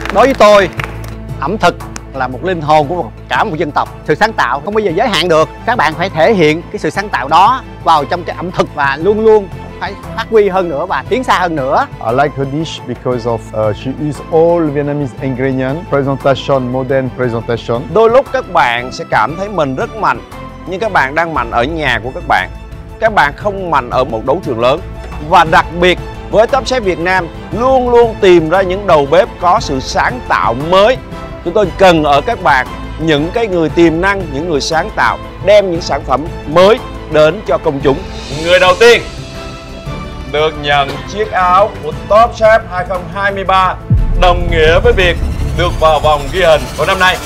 Đối với tôi, ẩm thực là một linh hồn của cả một dân tộc. Sự sáng tạo không bao giờ giới hạn được. Các bạn phải thể hiện cái sự sáng tạo đó vào trong cái ẩm thực và luôn luôn phải phát huy hơn nữa và tiến xa hơn nữa. I like her dish because of she use all Vietnamese ingredients. Presentation, modern presentation. Đôi lúc các bạn sẽ cảm thấy mình rất mạnh, nhưng các bạn đang mạnh ở nhà của các bạn. Các bạn không mạnh ở một đấu trường lớn. Và đặc biệt với Top Chef Việt Nam luôn luôn tìm ra những đầu bếp có sự sáng tạo mới. Chúng tôi cần ở các bạn những cái người tiềm năng, những người sáng tạo, đem những sản phẩm mới đến cho công chúng. Người đầu tiên được nhận chiếc áo của Top Chef 2023 đồng nghĩa với việc được vào vòng ghi hình của năm nay.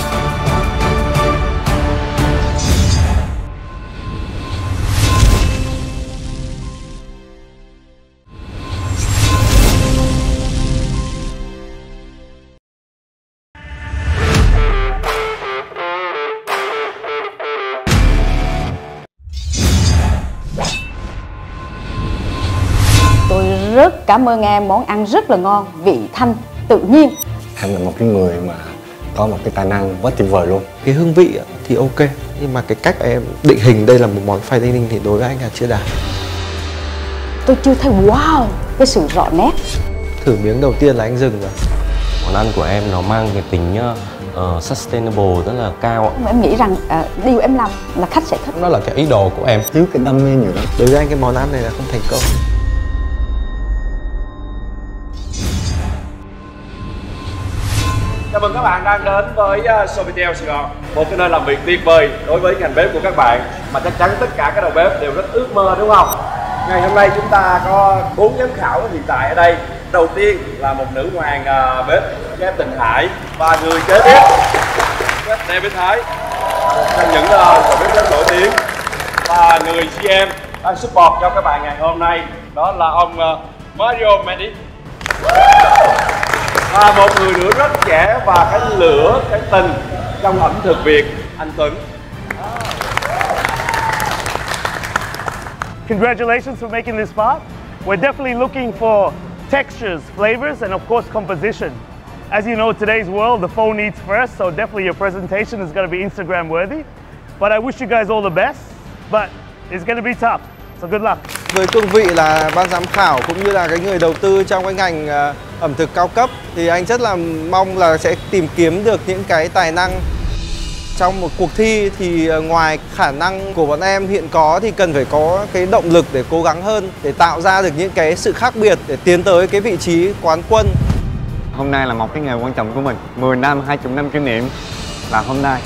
Rất cảm ơn em, món ăn rất là ngon, vị thanh, tự nhiên. Em là một cái người mà có một cái tài năng rất tuyệt vời luôn. Cái hương vị thì ok, nhưng mà cái cách em định hình đây là một món fine dining thì đối với anh là chưa đạt. Tôi chưa thấy wow, cái sự rõ nét. Thử miếng đầu tiên là anh dừng rồi. Món ăn của em nó mang cái tính sustainable rất là cao. Em nghĩ rằng điều em làm là khách sẽ thích. Nó là cái ý đồ của em. Thiếu cái đam mê nhiều lắm. Đối với anh cái món ăn này là không thành công. Chào mừng các bạn đang đến với Sofitel Sài Gòn, một cái nơi làm việc tuyệt vời đối với ngành bếp của các bạn mà chắc chắn tất cả các đầu bếp đều rất ước mơ, đúng không? Ngày hôm nay chúng ta có 4 giám khảo hiện tại ở đây. Đầu tiên là một nữ hoàng bếp, Chef Tình Hải, và người kế tiếp Chef David Thái, một trong những đầu bếp rất nổi tiếng, và người GM đang support cho các bạn ngày hôm nay đó là ông Mario Mendes. Và một người nữa rất trẻ và cái lửa, cái tình trong ẩm thực Việt, anh Tuấn. Congratulations for making this far. We're definitely looking for textures, flavors, and of course composition. As you know, today's world, the phone eats first, so definitely your presentation is going to be Instagram worthy. But I wish you guys all the best, but it's going to be tough, so good luck. Với cương vị là ban giám khảo cũng như là cái người đầu tư trong cái ngành ẩm thực cao cấp thì anh rất là mong là sẽ tìm kiếm được những cái tài năng trong một cuộc thi. Thì ngoài khả năng của bọn em hiện có thì cần phải có cái động lực để cố gắng hơn, để tạo ra được những cái sự khác biệt để tiến tới cái vị trí quán quân. Hôm nay là một cái ngày quan trọng của mình. 10 năm, 20 năm kinh nghiệm. Và hôm nay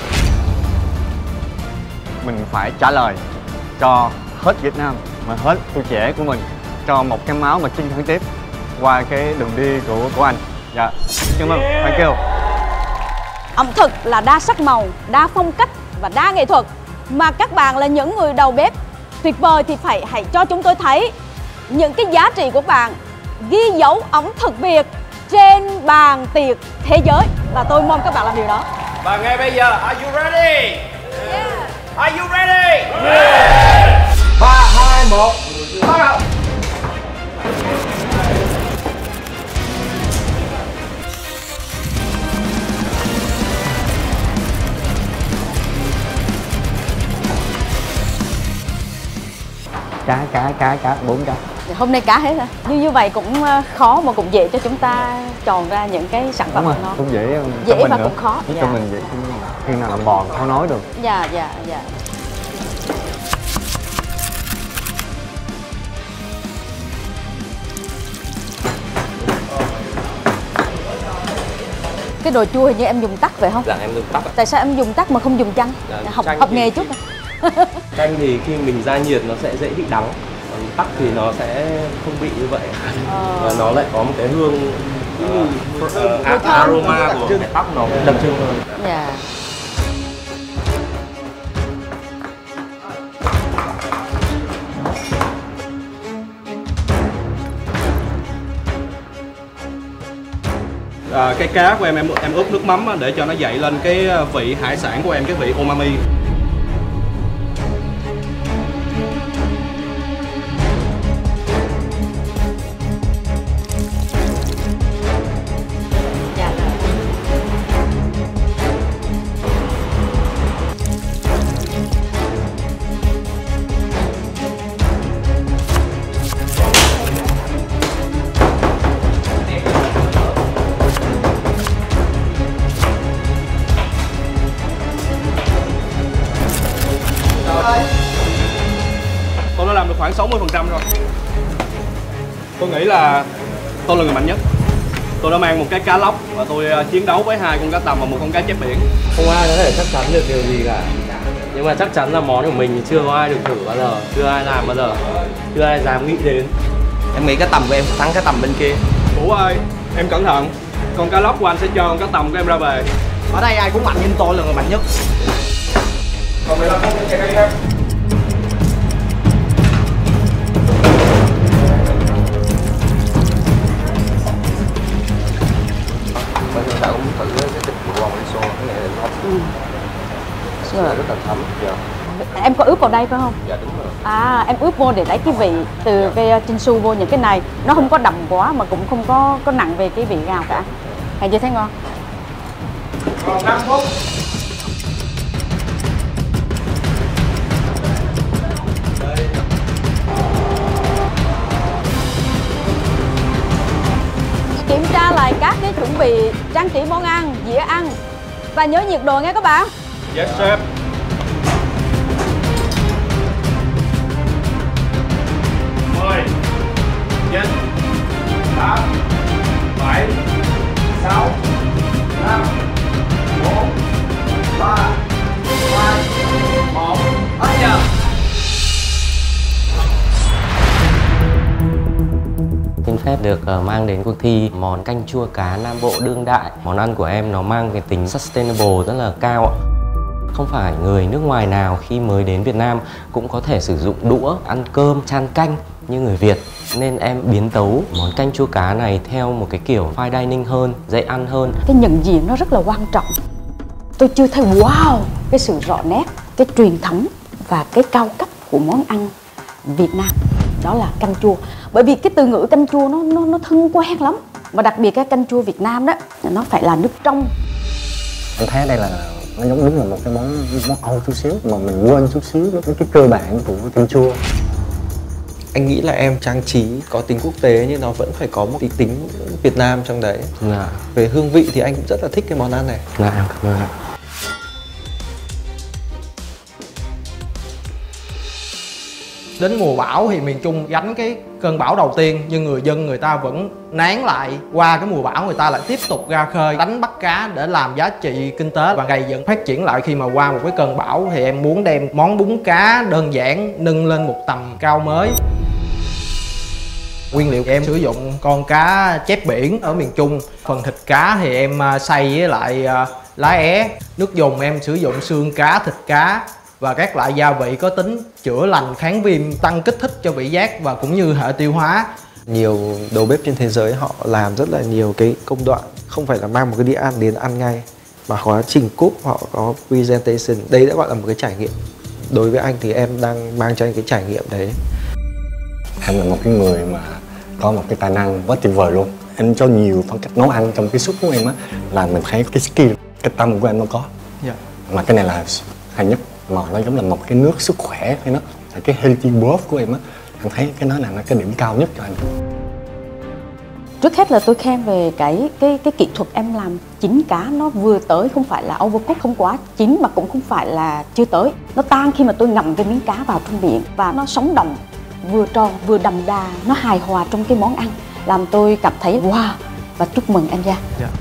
mình phải trả lời cho hết Việt Nam mà hết tuổi trẻ của mình, cho một cái máu mà chiến thắng tiếp qua cái đường đi của anh. Dạ, cảm ơn, thank you. Ẩm thực là đa sắc màu, đa phong cách và đa nghệ thuật. Mà các bạn là những người đầu bếp tuyệt vời thì hãy cho chúng tôi thấy những cái giá trị của bạn, ghi dấu ẩm thực Việt trên bàn tiệc thế giới. Và tôi mong các bạn làm điều đó. Và ngay bây giờ, are you ready? Yeah. Are you ready? Yeah. 3, 2, 1, bắt đầu. Cá 4 cá. Hôm nay cá hết hả? Như vậy cũng khó mà cũng dễ cho chúng ta chọn ra những cái sản phẩm ngon. Cũng dễ và cũng khó. Cho mình dễ khi nào làm bò khó nói được. Dạ. Cái đồ chua hình như em dùng tắc phải không? Dạ em dùng tắc ạ. Tại sao em dùng tắc mà không dùng chanh? Dạ, học nghề chút. Chanh thì khi mình ra nhiệt nó sẽ dễ bị đắng, còn tắc thì nó sẽ không bị như vậy. Và nó lại có một cái hương aroma của cái tắc nó đặc trưng hơn. Dạ. Cái cá của em ướp nước mắm để cho nó dậy lên cái vị hải sản của em, cái vị umami. khoảng 60% rồi. Tôi nghĩ là tôi là người mạnh nhất. Tôi đã mang một cái cá lóc và tôi chiến đấu với 2 con cá tầm và 1 con cá chép biển. Không ai có thể chắc chắn được điều gì cả. Nhưng mà chắc chắn là món của mình thì chưa có ai được thử bao giờ, chưa ai làm bao giờ, chưa ai dám nghĩ đến. Em nghĩ cá tầm của em sẽ thắng cá tầm bên kia. Vũ ơi, em cẩn thận. Con cá lóc của anh sẽ cho con cá tầm của em ra về. Ở đây ai cũng mạnh nhưng tôi là người mạnh nhất. Còn 15 phút chạy đây em. Bây giờ đã cũng thử cái thịt bò miso, cái này là nó rất là thấm. Em có ướp vào đây phải không? Dạ đúng rồi. À, em ướp vô để lấy cái vị từ cái chinsu vô những cái này. Nó không có đậm quá mà cũng không có nặng về cái vị gạo cả. Hay chưa thấy ngon? Còn 5 phút. Kiểm tra lại các cái chuẩn bị trang trí món ăn, dĩa ăn và nhớ nhiệt độ nghe các bạn. Yes chef. 10, 9, 8, 7, 6, 5, 4, 3, 2, 1, hết giờ. Xin phép được mang đến cuộc thi món canh chua cá Nam Bộ đương đại. Món ăn của em nó mang cái tính sustainable rất là cao ạ. Không phải người nước ngoài nào khi mới đến Việt Nam cũng có thể sử dụng đũa ăn cơm chan canh như người Việt. Nên em biến tấu món canh chua cá này theo một cái kiểu fine dining hơn, dễ ăn hơn. Cái nhận diện nó rất là quan trọng. Tôi chưa thấy wow cái sự rõ nét, cái truyền thống và cái cao cấp của món ăn Việt Nam. Đó là canh chua. Bởi vì cái từ ngữ canh chua nó thân quen lắm. Mà đặc biệt cái canh chua Việt Nam đó, nó phải là nước trong. Anh thấy ở đây là nó giống đúng là một cái món Âu chút xíu mà mình quên chút xíu cái cơ bản của canh chua. Anh nghĩ là em trang trí có tính quốc tế nhưng nó vẫn phải có một tí tính Việt Nam trong đấy. Dạ. Về hương vị thì anh cũng rất là thích cái món ăn này. Dạ, em cảm ơn ạ. Đến mùa bão thì miền Trung gánh cái cơn bão đầu tiên, nhưng người dân người ta vẫn nán lại. Qua cái mùa bão người ta lại tiếp tục ra khơi đánh bắt cá để làm giá trị kinh tế và gây dựng phát triển lại. Khi mà qua một cái cơn bão thì em muốn đem món bún cá đơn giản nâng lên một tầm cao mới. Nguyên liệu em sử dụng con cá chép biển ở miền Trung. Phần thịt cá thì em xay với lại lá é. Nước dùng em sử dụng xương cá, thịt cá và các loại gia vị có tính chữa lành, kháng viêm, tăng kích thích cho vị giác và cũng như hệ tiêu hóa. Nhiều đầu bếp trên thế giới họ làm rất là nhiều cái công đoạn, không phải là mang một cái đĩa ăn đến ăn ngay, mà quá trình cook họ có presentation. Đây đã gọi là một cái trải nghiệm. Đối với anh thì em đang mang cho anh cái trải nghiệm đấy. Em là một cái người mà có một cái tài năng rất tuyệt vời luôn. Em cho nhiều phong cách nấu ăn trong cái suốt của em á, là mình thấy cái skill, cái tâm của em nó có. Yeah. Mà cái này là hay nhất, mà nó giống là một cái nước sức khỏe hay nó là cái healthy broth của em á. Em thấy cái đó là cái điểm cao nhất cho anh. Trước hết là tôi khen về cái kỹ thuật em làm chín cá, nó vừa tới, không phải là overcook, không quá chín mà cũng không phải là chưa tới. Nó tan khi mà tôi ngậm cái miếng cá vào trong miệng và nó sống động, vừa tròn vừa đậm đà, nó hài hòa trong cái món ăn, làm tôi cảm thấy wow và chúc mừng em Giang. Yeah.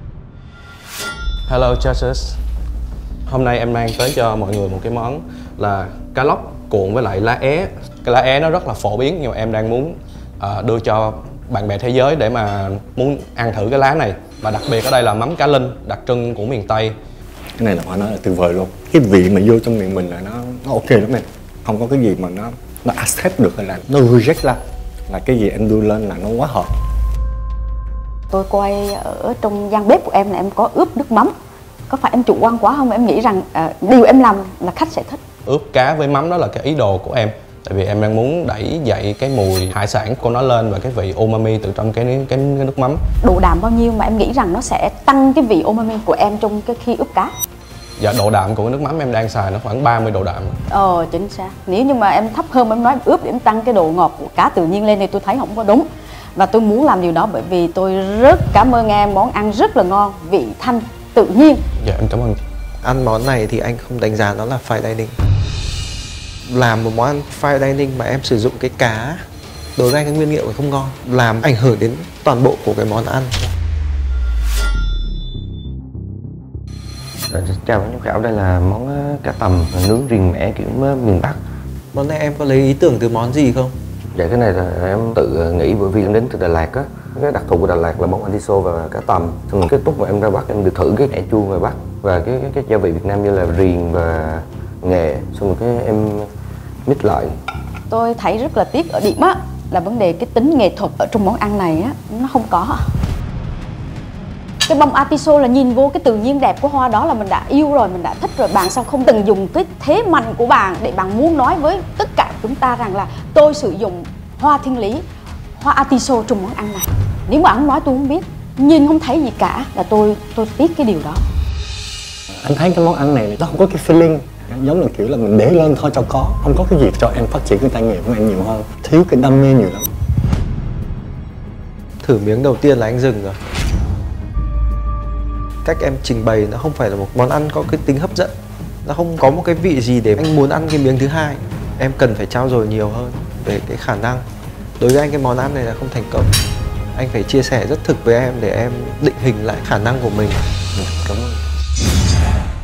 Hello judges. Hôm nay em mang tới cho mọi người một cái món là cá lóc cuộn với lại lá é. Cái lá é nó rất là phổ biến nhưng mà em đang muốn đưa cho bạn bè thế giới để mà muốn ăn thử cái lá này. Và đặc biệt ở đây là mắm cá linh, đặc trưng của miền Tây. Cái này là phải nói là tuyệt vời luôn. Cái vị mà vô trong miệng mình là nó ok lắm em. Không có cái gì mà nó accept được hay là nó reject ra. Là cái gì em đưa lên là nó quá hợp. Tôi coi ở trong gian bếp của em là em có ướp nước mắm. Có phải em chủ quan quá không? Em nghĩ rằng điều em làm là khách sẽ thích. Ướp cá với mắm đó là cái ý đồ của em. Tại vì em đang muốn đẩy dậy cái mùi hải sản của nó lên và cái vị umami từ trong cái nước mắm. Độ đạm bao nhiêu mà em nghĩ rằng nó sẽ tăng cái vị umami của em trong cái khi ướp cá? Dạ, độ đạm của cái nước mắm em đang xài nó khoảng 30 độ đạm. Chính xác. Nếu như mà em thấp hơn em nói em ướp để em tăng cái độ ngọt của cá tự nhiên lên thì tôi thấy không có đúng. Và tôi muốn làm điều đó bởi vì tôi rất cảm ơn em, món ăn rất là ngon, vị thanh, tự nhiên. Dạ, em cảm ơn. Ăn món này thì anh không đánh giá nó là fine dining. Làm một món ăn fine dining mà em sử dụng cái cá, đối với anh cái nguyên liệu không ngon, làm ảnh hưởng đến toàn bộ của cái món ăn. Chào bác giám khảo, đây là món cá tầm nướng riềng mẻ kiểu miền Bắc. Món này em có lấy ý tưởng từ món gì không? Dạ cái này là em tự nghĩ bởi vì em đến từ Đà Lạt á. Cái đặc thù của Đà Lạt là món atiso và cá tầm. Xong rồi cái lúc mà em ra Bắc em được thử cái mẻ chua ngoài Bắc và cái gia vị Việt Nam như là riềng và nghệ. Xong rồi cái em mix lại. Tôi thấy rất là tiếc ở điểm á là vấn đề cái tính nghệ thuật ở trong món ăn này á nó không có. Cái bông atiso là nhìn vô cái tự nhiên đẹp của hoa đó là mình đã yêu rồi, mình đã thích rồi. Bạn sao không từng dùng cái thế mạnh của bạn để bạn muốn nói với tất cả chúng ta rằng là tôi sử dụng hoa thiên lý, hoa atiso trong món ăn này. Nếu mà anh nói tôi không biết, nhìn không thấy gì cả là tôi tiếc cái điều đó. Anh thấy cái món ăn này nó không có cái feeling, giống là kiểu là mình để lên thôi cho có, không có cái gì cho em phát triển cái tay nghề của em nhiều hơn, thiếu cái đam mê nhiều lắm. Thử miếng đầu tiên là anh dừng rồi. Cách em trình bày nó không phải là một món ăn có cái tính hấp dẫn, nó không có một cái vị gì để anh muốn ăn cái miếng thứ hai. Em cần phải trao dồi nhiều hơn về cái khả năng. Đối với anh cái món ăn này là không thành công. Anh phải chia sẻ rất thực với em để em định hình lại khả năng của mình. Cảm ơn.